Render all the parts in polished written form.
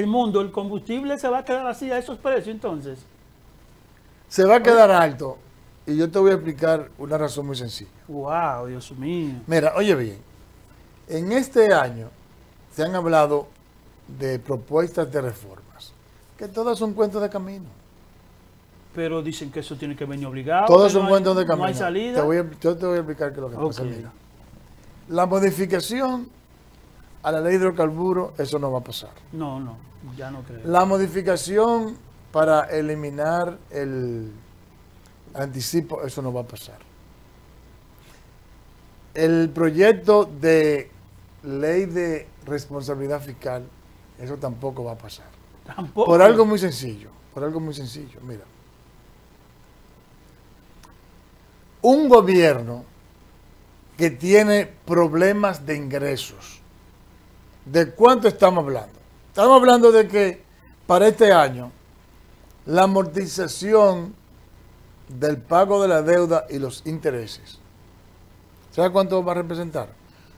el mundo, el combustible se va a quedar así a esos precios entonces. Se va a quedar alto y yo te voy a explicar una razón muy sencilla. Wow, Dios mío. Mira, oye bien, en este año se han hablado de propuestas de reformas, que todas son cuentos de camino. Pero dicen que eso tiene que venir obligado. Todos que son no cuentos hay, de camino. No hay salida. Yo te voy a explicar qué es lo que pasa. Ok. Mira, la modificación a la ley de hidrocarburos, eso no va a pasar. No, ya no creo. La modificación para eliminar el anticipo, eso no va a pasar. El proyecto de ley de responsabilidad fiscal, eso tampoco va a pasar. Tampoco. Por algo muy sencillo, mira. Un gobierno que tiene problemas de ingresos, ¿de cuánto estamos hablando? Estamos hablando de que para este año la amortización del pago de la deuda y los intereses, ¿sabes cuánto va a representar?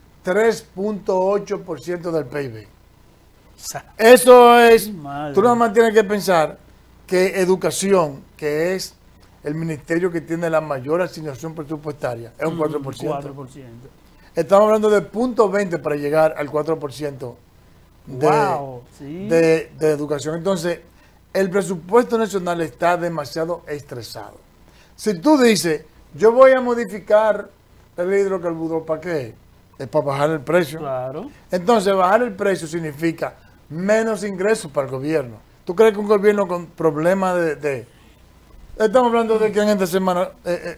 3.8% del PIB. Eso es, Madre. tú nada más tienes que pensar que educación, que es el ministerio que tiene la mayor asignación presupuestaria, es un 4%. 4%. Estamos hablando de 0.20 para llegar al 4% Wow, sí. de educación. Entonces, el presupuesto nacional está demasiado estresado. Si tú dices, yo voy a modificar el hidrocarburo, ¿para qué? Es para bajar el precio. Claro. Entonces, bajar el precio significa menos ingresos para el gobierno. ¿Tú crees que un gobierno con problemas Estamos hablando de que en esta semana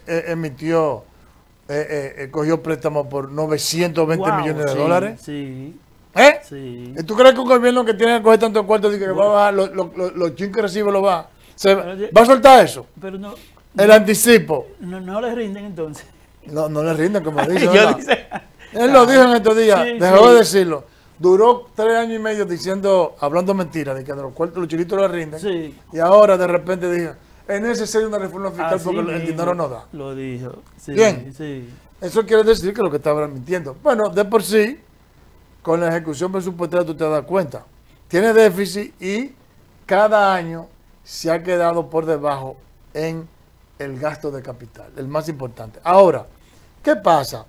cogió préstamos por 920 millones de dólares? Sí. ¿Eh? Sí. ¿Y tú crees que un gobierno que tiene que coger tantos cuartos dice que va a bajar los chin que recibe lo va? ¿Va a soltar eso? Pero no. El anticipo. No le rinden entonces. No le rinden, como dice. Yo ¿verdad? dice, Él lo dijo en estos días, Sí, dejó sí. de decirlo. Duró 3 años y medio diciendo, hablando mentiras, de que los cuartos, los chilitos le rinden. Sí. Y ahora de repente dijo, es necesaria una reforma fiscal Así porque el mismo dinero no da. Lo dijo. Sí, Bien. Sí. Eso quiere decir que lo que estaba mintiendo. Bueno, de por sí, con la ejecución presupuestaria tú te das cuenta. Tiene déficit y cada año se ha quedado por debajo en el gasto de capital, el más importante. Ahora, ¿qué pasa?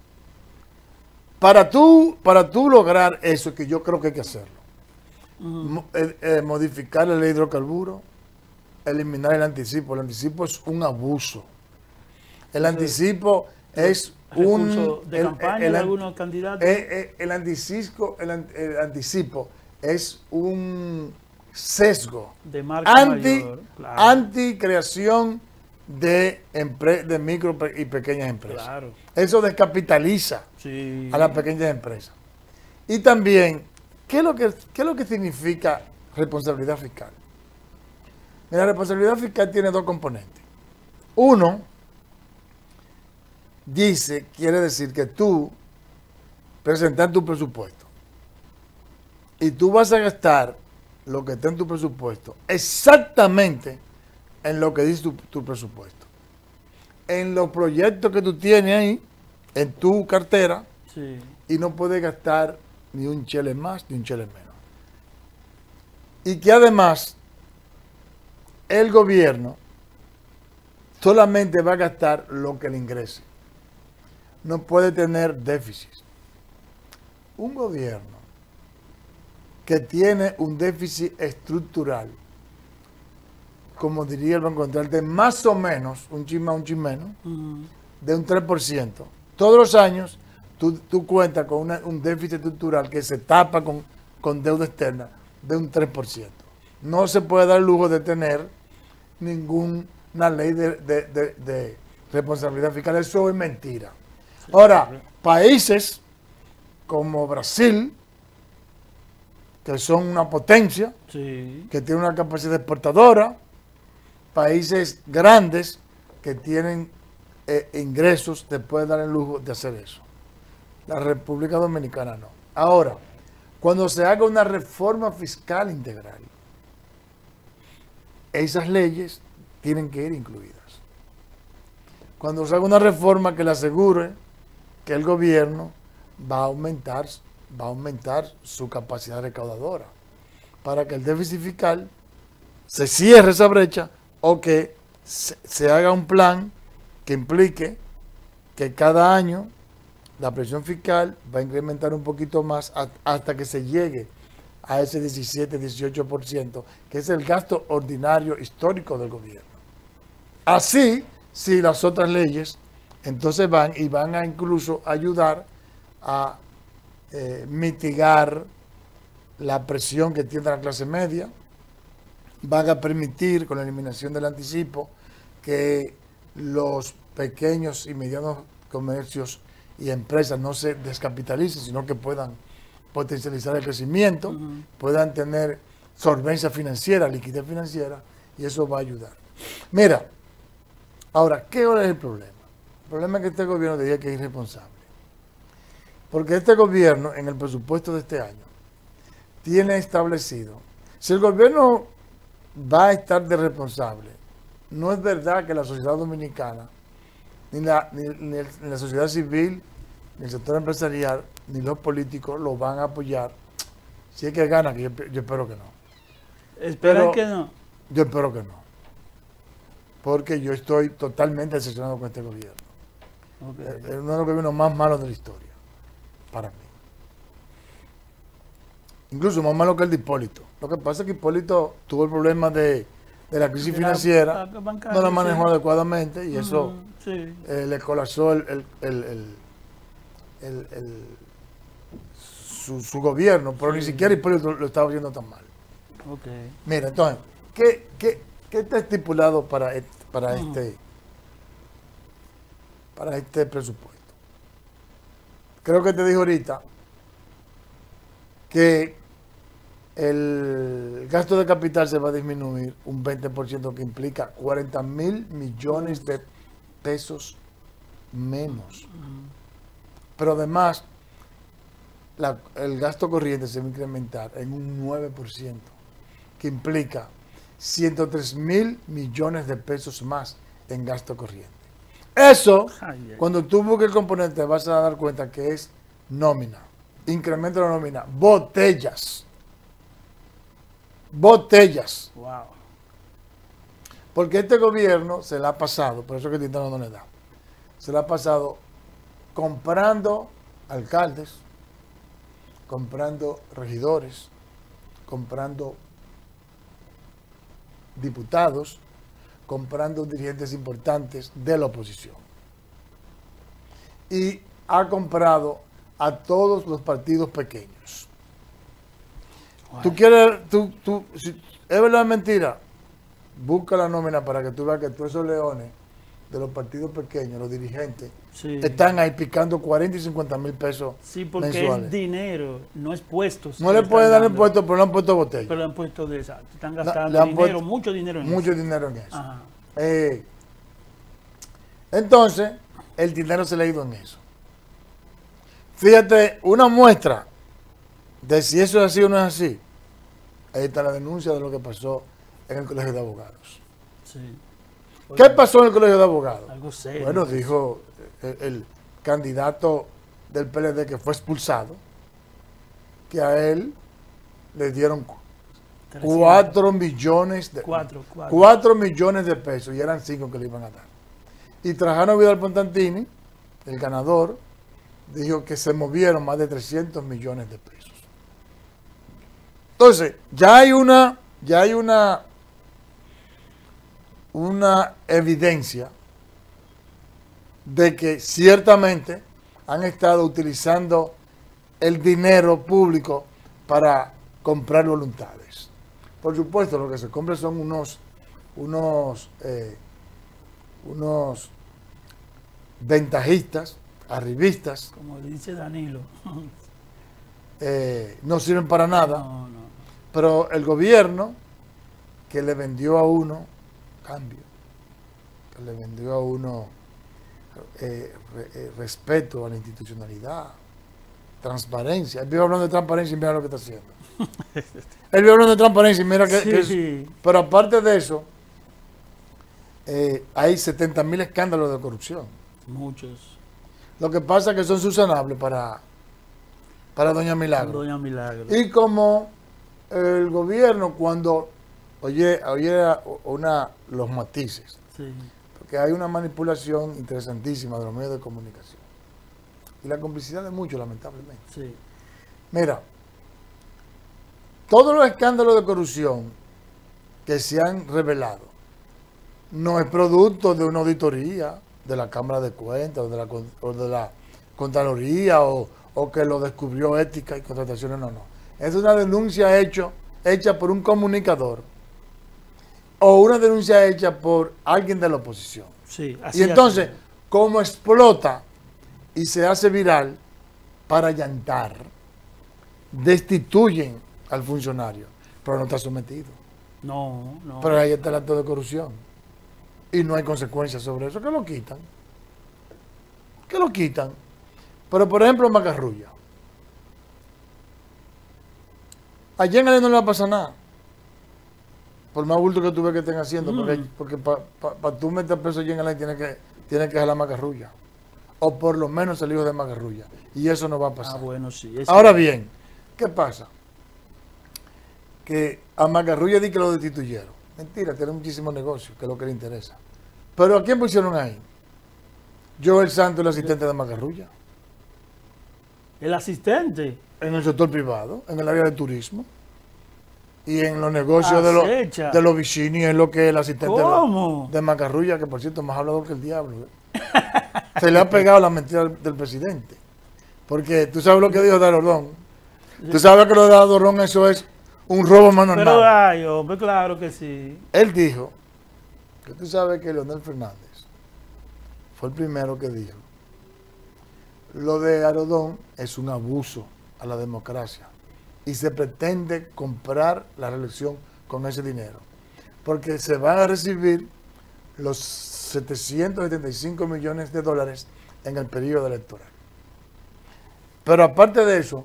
Para tú lograr eso, que yo creo que hay que hacerlo, modificar la ley de hidrocarburos, eliminar el anticipo. El anticipo es un abuso. El anticipo es Recurso de campaña de algunos candidatos. el anticipo es un sesgo De marca mayor, claro. anti creación de micro y pequeñas empresas. Claro. Eso descapitaliza Sí. a las pequeñas empresas. Y también, ¿qué es lo que significa responsabilidad fiscal? La responsabilidad fiscal tiene dos componentes. Uno, quiere decir que tú presentas tu presupuesto y tú vas a gastar lo que está en tu presupuesto exactamente en lo que dice tu presupuesto. En los proyectos que tú tienes ahí, en tu cartera, Sí. y no puedes gastar ni un chele más ni un chele menos. Y que además el gobierno solamente va a gastar lo que le ingrese. No puede tener déficit. Un gobierno que tiene un déficit estructural, como diría el Banco Central, de más o menos, un chin más, un chin menos, de un 3%. Todos los años tú cuentas con un déficit estructural que se tapa con deuda externa de un 3%. No se puede dar el lujo de tener ninguna ley de responsabilidad fiscal. Eso es mentira. Ahora, países como Brasil, que son una potencia, Sí. que tienen una capacidad exportadora, países grandes que tienen ingresos, te pueden dar el lujo de hacer eso. La República Dominicana no. Ahora, cuando se haga una reforma fiscal integral, esas leyes tienen que ir incluidas. Cuando se haga una reforma que le asegure que el gobierno va a aumentar su capacidad recaudadora. para que el déficit fiscal se cierre esa brecha o que se haga un plan que implique que cada año la presión fiscal va a incrementar un poquito más hasta que se llegue a ese 17-18%, que es el gasto ordinario histórico del gobierno. Así, si las otras leyes entonces van a incluso ayudar a mitigar la presión que tiene la clase media, van a permitir con la eliminación del anticipo que los pequeños y medianos comercios y empresas no se descapitalicen, sino que puedan potencializar el crecimiento, puedan tener solvencia financiera, liquidez financiera, y eso va a ayudar. Mira, ahora, ¿qué es el problema? El problema es que este gobierno diría que es irresponsable. Porque este gobierno, en el presupuesto de este año, tiene establecido, si el gobierno va a estar de responsable, no es verdad que la sociedad dominicana, ni la sociedad civil, ni el sector empresarial, ni los políticos lo van a apoyar. Si es que gana, que yo espero que no. ¿Esperan que no? Yo espero que no. Porque yo estoy totalmente decepcionado con este gobierno. Okay. Es uno de los gobiernos más malos de la historia, para mí. Incluso más malo que el de Hipólito. Lo que pasa es que Hipólito tuvo el problema de la crisis financiera, no la manejó adecuadamente y eso le colapsó su gobierno, pero ni siquiera Hipólito lo estaba haciendo tan mal. Okay. Mira, entonces, ¿qué está estipulado para este presupuesto? Creo que te dije ahorita que el gasto de capital se va a disminuir un 20%, que implica 40,000 millones de pesos menos. Pero además, el gasto corriente se va a incrementar en un 9%, que implica 103,000 millones de pesos más en gasto corriente. Eso, cuando tú busques el componente, te vas a dar cuenta que es nómina, incremento de la nómina, botellas. Wow. Porque este gobierno se la ha pasado, por eso que Tintano no le da, se la ha pasado comprando alcaldes, comprando regidores, comprando diputados, comprando dirigentes importantes de la oposición. Y ha comprado a todos los partidos pequeños. Wow. Tú quieres, si es verdad o mentira, busca la nómina para que tú veas que todos esos leones de los partidos pequeños, los dirigentes, están ahí picando 40 y 50 mil pesos porque mensuales. Es dinero, no es puestos. No le pueden dar el puesto, pero le han puesto botellas. Pero le han puesto de exacto. Están gastando dinero, mucho dinero en eso. Mucho dinero en eso. Entonces, el dinero se le ha ido en eso. Fíjate, una muestra de si eso es así o no es así. Ahí está la denuncia de lo que pasó en el Colegio de Abogados. Sí. ¿Qué pasó en el Colegio de Abogados? Algo serio. Bueno, dijo el candidato del PLD que fue expulsado, que a él le dieron 4 millones de 4 millones de pesos y eran 5 que le iban a dar. Y Trajano Vidal Pontantini, el ganador, dijo que se movieron más de 300 millones de pesos. Entonces, ya hay una evidencia de que ciertamente han estado utilizando el dinero público para comprar voluntades. Por supuesto, lo que se compra son unos ventajistas, arribistas. Como le dice Danilo. No sirven para nada. No. Pero el gobierno que le vendió a uno cambio, que le vendió a uno respeto a la institucionalidad, transparencia. Él vive hablando de transparencia y mira lo que está haciendo. Él vive hablando de transparencia y mira que pero aparte de eso, hay 70,000 escándalos de corrupción. Muchos. Lo que pasa es que son subsanables para Doña Milagro. Doña Milagro. Y como el gobierno cuando oye los matices, Sí. porque hay una manipulación interesantísima de los medios de comunicación y la complicidad de muchos, lamentablemente. Sí. Mira, todos los escándalos de corrupción que se han revelado no es producto de una auditoría de la Cámara de Cuentas o de la Contraloría o que lo descubrió Ética y Contrataciones, no. Es una denuncia hecha por un comunicador o una denuncia hecha por alguien de la oposición. Sí, Y entonces, como explota y se hace viral para allantar, destituyen al funcionario, pero no está sometido. No. Pero ahí está el acto de corrupción. Y no hay consecuencias sobre eso, que lo quitan. Pero por ejemplo, Macarrulla. A Jean Alain no le va a pasar nada. Por más bulto que tú ves que estén haciendo, porque para tú meter preso a Jean Alain tiene que dejar la Macarrulla. O por lo menos el hijo de Macarrulla. Y eso no va a pasar. Bueno, sí. Ahora bien, ¿qué pasa? Que a Macarrulla di que lo destituyeron. Mentira, tiene muchísimos negocios, que es lo que le interesa. Pero ¿a quién pusieron ahí? Joel Santos, el asistente de Macarrulla. El asistente. En el sector privado, en el área de turismo. Y en los negocios de los Vicini, es lo que es el asistente de Macarrulla, que por cierto, más hablador que el diablo. Se le ha pegado la mentira del presidente. Porque tú sabes lo que dijo Darodón. Tú sabes que lo de Darodón, eso es un robo mano en mano. Pero ay, hombre, claro que sí. Él dijo que tú sabes que Leonel Fernández fue el primero que dijo: lo de Darodón es un abuso a la democracia y se pretende comprar la reelección con ese dinero, porque se van a recibir los 775 millones de dólares en el periodo electoral. Pero aparte de eso,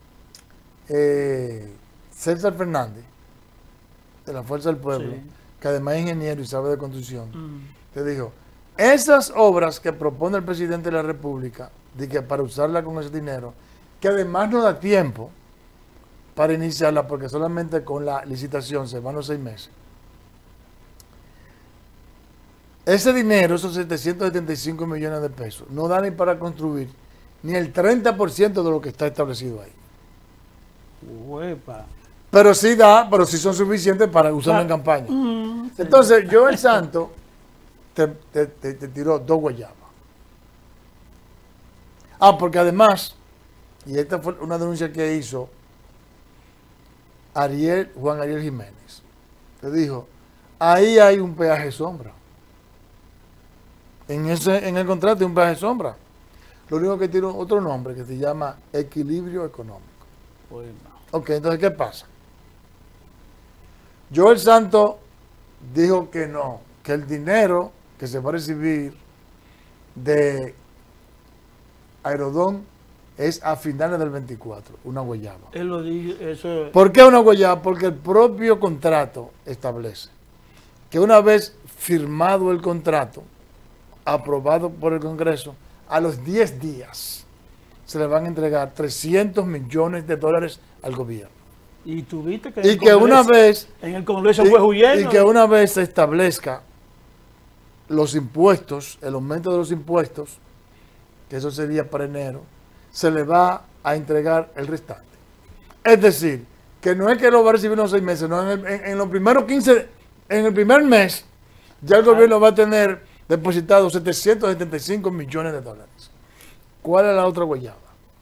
César Fernández, de la Fuerza del Pueblo, sí, que además es ingeniero y sabe de construcción, te dijo: esas obras que propone el presidente de la República, de que para usarla con ese dinero, que además no da tiempo para iniciarla, porque solamente con la licitación se van los 6 meses. Ese dinero, esos 775 millones de pesos, no da ni para construir ni el 30% de lo que está establecido ahí. Uepa. Pero sí son suficientes para usarlo en campaña. Sí. Entonces, Joel Santos te tiró 2 guayabas. Porque además, y esta fue una denuncia que hizo Juan Ariel Jiménez, le dijo: ahí hay un peaje sombra. En el contrato hay un peaje sombra. Lo único que tiene otro nombre que se llama equilibrio económico. Bueno. Ok, entonces, ¿qué pasa? Joel Santos dijo que no, que el dinero que se va a recibir de Aerodón es a finales del 24, una guayaba. Él lo dijo, eso... ¿Por qué una guayaba? Porque el propio contrato establece que una vez firmado el contrato, aprobado por el Congreso, a los 10 días se le van a entregar 300 millones de dólares al gobierno. Y tuviste que, en el Congreso fue huyendo. Y que una vez se establezca los impuestos, el aumento de los impuestos, que eso sería para enero, se le va a entregar el restante. Es decir, que no es que lo va a recibir en los 6 meses, no, en los primeros 15, en el primer mes, ya el gobierno va a tener depositado 775 millones de dólares. ¿Cuál es la otra guayaba?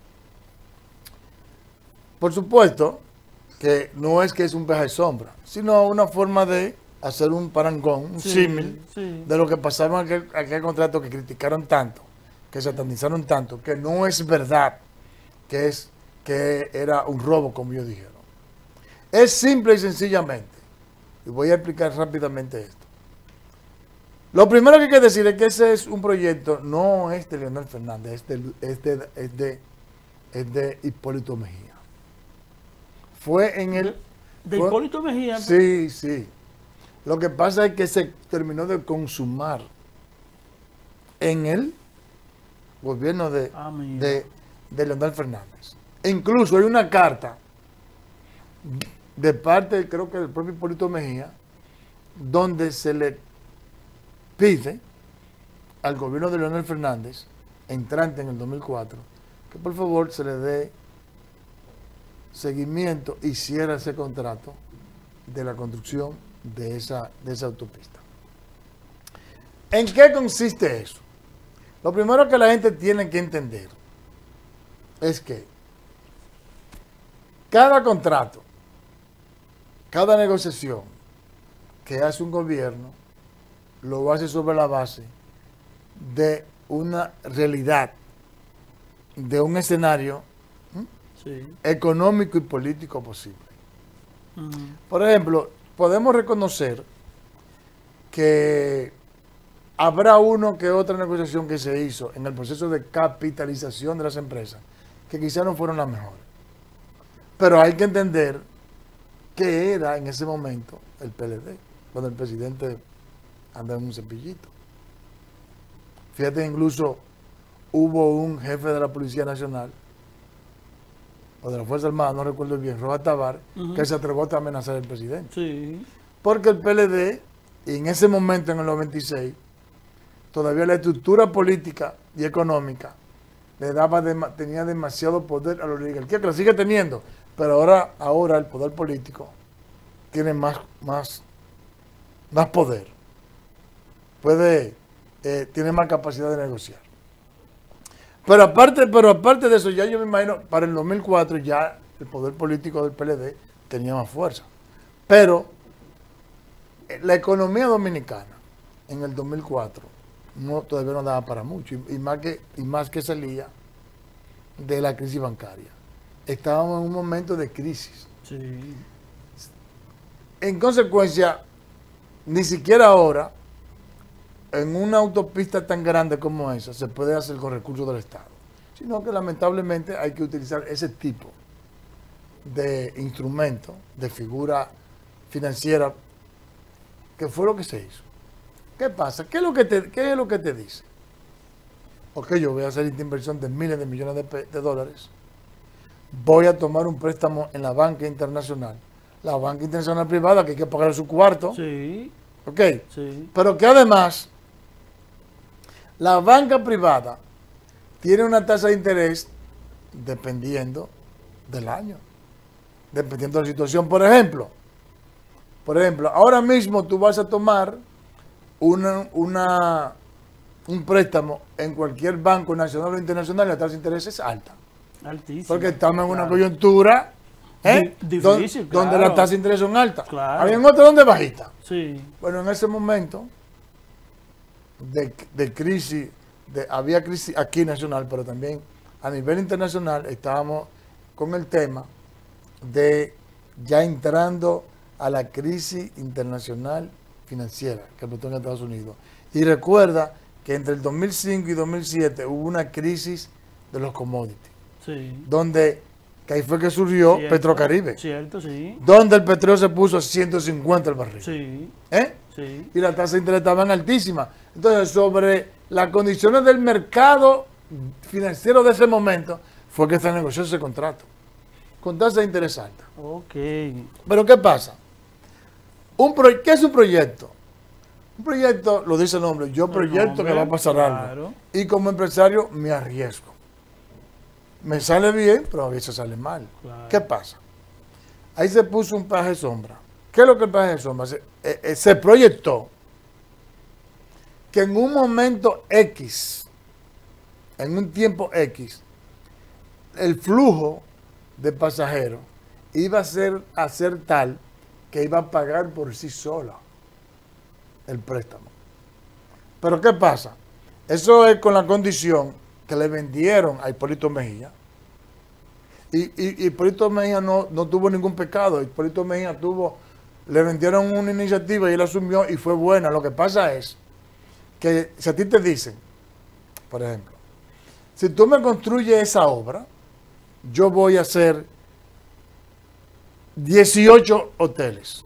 Por supuesto que no es que es un peaje de sombra, sino una forma de hacer un parangón, un símil de lo que pasaba en aquel contrato que criticaron tanto, que satanizaron tanto, que no es verdad, que era un robo, como ellos dijeron. Es simple y sencillamente, y voy a explicar rápidamente esto. Lo primero que hay que decir es que ese es un proyecto, no es de Leonel Fernández, es de Hipólito Mejía. Fue en el... ¿De Hipólito Mejía? Sí, sí. Lo que pasa es que se terminó de consumar en el gobierno de Leonel Fernández. E incluso hay una carta de parte, creo que del propio Hipólito Mejía, donde se le pide al gobierno de Leonel Fernández, entrante en el 2004, que por favor se le dé seguimiento y cierre ese contrato de la construcción de esa autopista. ¿En qué consiste eso? Lo primero que la gente tiene que entender es que cada contrato, cada negociación que hace un gobierno, lo hace sobre la base de una realidad, de un escenario económico y político posible. Por ejemplo, podemos reconocer que habrá uno que otra negociación que se hizo en el proceso de capitalización de las empresas que quizás no fueron las mejores. Pero hay que entender qué era en ese momento el PLD, cuando el presidente andaba en un cepillito. Fíjate, incluso hubo un jefe de la Policía Nacional o de la Fuerza Armada, no recuerdo bien, Rojas Tabar, que se atrevió a amenazar al presidente. Sí. Porque el PLD, en ese momento, en el 96, todavía la estructura política y económica tenía demasiado poder a la oligarquía, que lo sigue teniendo, pero ahora el poder político tiene más poder, tiene más capacidad de negociar. Pero aparte de eso, ya yo me imagino, para el 2004 ya el poder político del PLD tenía más fuerza. Pero la economía dominicana en el 2004 todavía no daba para mucho, y más que salía de la crisis bancaria. Estábamos en un momento de crisis. Sí. En consecuencia, ni siquiera ahora, en una autopista tan grande como esa, se puede hacer con recursos del Estado, sino que lamentablemente hay que utilizar ese tipo de instrumento, de figura financiera, que fue lo que se hizo. ¿Qué pasa? ¿Qué es lo que te dice? Ok, yo voy a hacer esta inversión de miles de millones de dólares, voy a tomar un préstamo en la banca internacional, la banca internacional privada, que hay que pagar su cuarto. Sí. Ok. Sí. Pero que además la banca privada tiene una tasa de interés dependiendo del año, dependiendo de la situación. Por ejemplo, ahora mismo tú vas a tomar un préstamo en cualquier banco nacional o internacional y la tasa de interés es alta. Altísima. Porque estamos en una coyuntura difícil, donde las tasas de interés son altas. Claro. Hay en otro donde bajita. Sí. Bueno, en ese momento de crisis, había crisis aquí nacional, pero también a nivel internacional estábamos con el tema de ya entrando a la crisis internacional financiera que empezó en Estados Unidos. Y recuerda que entre el 2005 y 2007 hubo una crisis de los commodities. Sí. Donde que ahí fue que surgió Petrocaribe. Cierto, sí. Donde el petróleo se puso a 150 el barril. Sí. Sí. Y la tasa de interés estaban altísimas. Entonces, sobre las condiciones del mercado financiero de ese momento, fue que se negoció ese contrato. Con tasa de interés alta. Ok. Pero ¿qué pasa? ¿Qué es un proyecto? Un proyecto, lo dice el nombre, yo proyecto que va a pasar algo. Y como empresario me arriesgo. Me sale bien, pero a veces sale mal. Claro. ¿Qué pasa? Ahí se puso un peaje de sombra. ¿Qué es lo que el peaje de sombra? Se proyectó que en un momento X, en un tiempo X, el flujo de pasajeros iba a ser tal que iba a pagar por sí sola el préstamo. Pero ¿qué pasa? Eso es con la condición que le vendieron a Hipólito Mejía. Y Hipólito Mejía no tuvo ningún pecado. Hipólito Mejía le vendieron una iniciativa y él asumió y fue buena. Lo que pasa es que si a ti te dicen, por ejemplo, si tú me construyes esa obra, yo voy a hacer 18 hoteles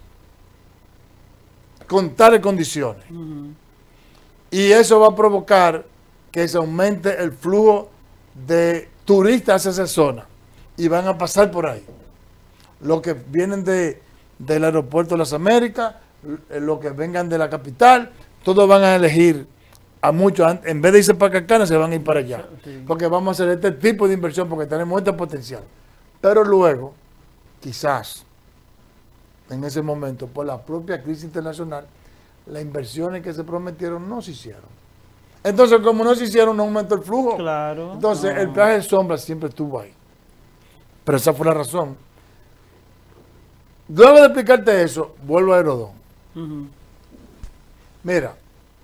con tales condiciones. Y eso va a provocar que se aumente el flujo de turistas hacia esa zona y van a pasar por ahí. los que vienen del aeropuerto de las Américas, los que vengan de la capital, todos van a elegir a muchos, en vez de irse para Cacana, se van a ir para allá. Sí. Porque vamos a hacer este tipo de inversión porque tenemos este potencial. Pero luego, quizás, en ese momento, por la propia crisis internacional, las inversiones que se prometieron no se hicieron. Entonces, como no se hicieron, no aumentó el flujo. Claro. Entonces, no. el peaje de sombra siempre estuvo ahí. Pero esa fue la razón. Luego de explicarte eso, vuelvo a Herodón. Ujú. Mira,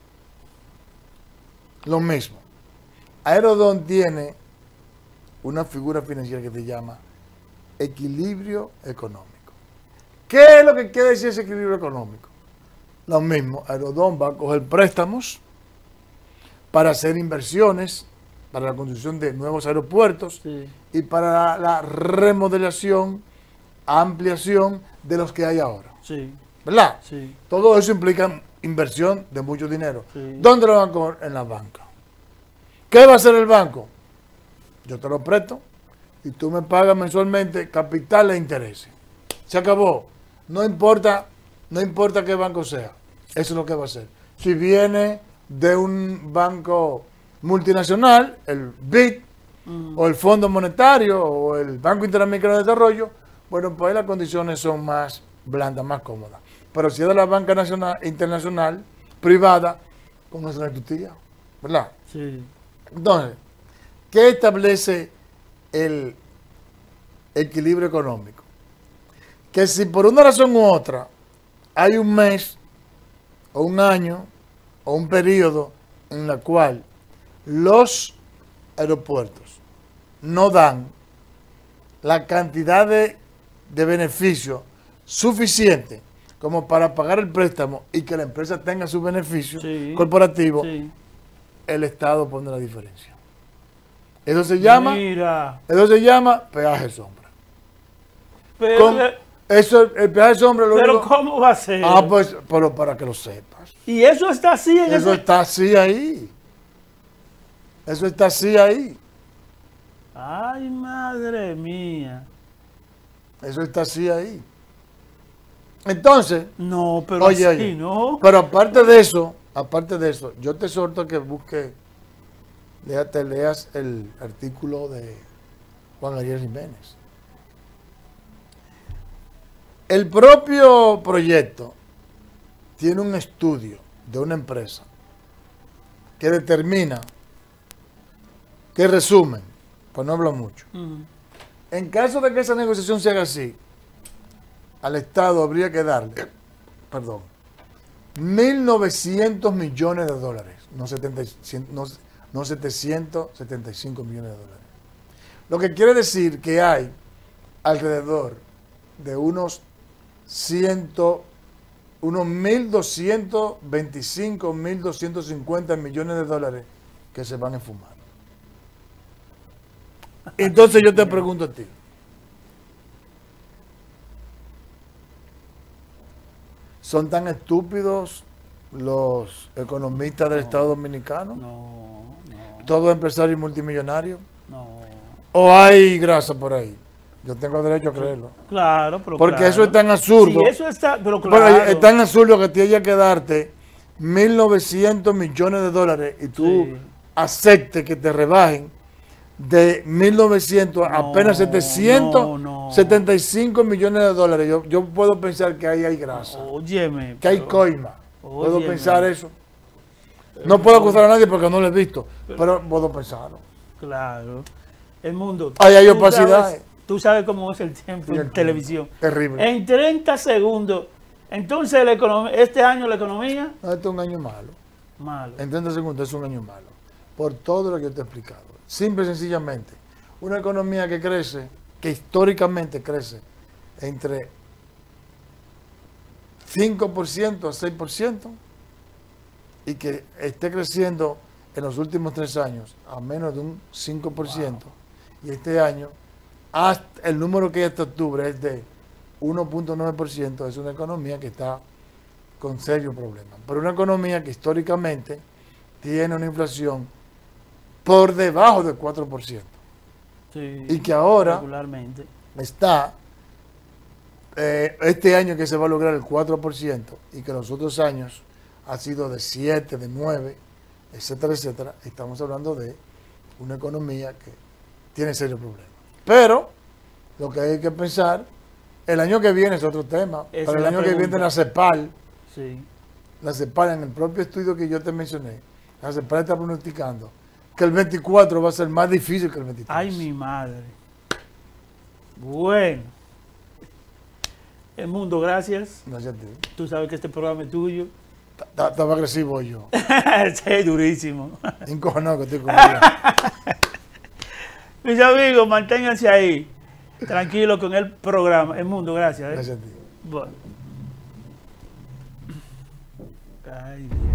lo mismo. Herodón tiene una figura financiera que se llama equilibrio económico. ¿Qué es lo que quiere decir ese equilibrio económico? Lo mismo, Herodón va a coger préstamos para hacer inversiones, para la construcción de nuevos aeropuertos Sí. y para la remodelación, ampliación de los que hay ahora. Sí. ¿Verdad? Sí. Todo eso implica inversión de mucho dinero. Sí. ¿Dónde lo van a coger? En la banca. ¿Qué va a hacer el banco? Yo te lo presto y tú me pagas mensualmente capital e intereses. Se acabó. No importa qué banco sea. Eso es lo que va a hacer. Si viene de un banco multinacional, el BID, o el Fondo Monetario, o el Banco Interamericano de Desarrollo, bueno, pues ahí las condiciones son más blandas, más cómodas. Pero si es de la banca nacional, internacional, privada, pues no será tu tía, ¿verdad? Sí. Entonces, ¿qué establece el equilibrio económico? Que si por una razón u otra hay un mes, o un año, o un periodo en la cual los aeropuertos no dan la cantidad de beneficio suficiente como para pagar el préstamo y que la empresa tenga su beneficio Sí. corporativo, Sí. el Estado pone la diferencia. Eso se llama Mira. peaje sombra. Pero, Con- Eso, el peaje sombra lo pero único- ¿cómo va a ser? pues, pero para que lo sepas. Y eso está así en Eso ese... está así ahí. Eso está así ahí. Ay, madre mía. Eso está así ahí. Entonces, No, pero oye, así, oye, ¿no? pero aparte de eso, yo te exhorto a que busques, te leas el artículo de Juan Ariel Jiménez. El propio proyecto tiene un estudio de una empresa que determina, que resumen, pues no hablo mucho. Ujú. En caso de que esa negociación se haga así, al Estado habría que darle, 1.900 millones de dólares, no 775 millones de dólares. Lo que quiere decir que hay alrededor de unos 1.225, 1.250 millones de dólares que se van a fumar. Entonces yo te pregunto a ti, ¿son tan estúpidos los economistas del Estado Dominicano? No, ¿Todos empresarios multimillonarios? no. ¿O hay grasa por ahí? Yo tengo derecho a creerlo. Claro, pero Porque claro. eso es tan absurdo. Sí, eso está, pero Bueno, claro. es tan absurdo que tienes que darte 1.900 millones de dólares y tú Sí. aceptes que te rebajen de 1.900 a No, apenas 775 no. millones de dólares. Yo puedo pensar que ahí hay grasa, Óyeme. que hay pero- coima. Puedo Óyeme. pensar eso. No puedo acusar a nadie porque no lo he visto, pero puedo pensarlo. Claro. El mundo. Ahí hay tú opacidades. Tú sabes cómo es el tiempo Sí, en el televisión. Terrible. En 30 segundos. Entonces, este año la economía, No, este es un año malo. malo. En 30 segundos es un año malo. Por todo lo que yo te he explicado. Simple y sencillamente. Una economía que crece, que históricamente crece entre 5% a 6% y que esté creciendo en los últimos 3 años a menos de un 5%. Y este año, hasta el número que hay hasta octubre es de 1.9%. Es una economía que está con serios problemas. Pero una economía que históricamente tiene una inflación por debajo del 4%. Sí, Y que ahora regularmente. está este año que se va a lograr el 4% y que los otros años ha sido de 7, de 9, etcétera, etcétera, estamos hablando de una economía que tiene serios problemas. Pero lo que hay que pensar, el año que viene es otro tema, Esa pero el es la año que viene pregunta. la CEPAL, Sí. la CEPAL en el propio estudio que yo te mencioné, la CEPAL está pronosticando que el 24 va a ser más difícil que el 23. Ay, mi madre. Bueno. El mundo, gracias. Gracias a ti. Tú sabes que este programa es tuyo. Estaba agresivo yo. Sí, durísimo. Encojonado que estoy conmigo. Mis amigos, manténganse ahí. Tranquilos con el programa. El mundo, gracias. Gracias a ti. Bueno. Ay, Dios.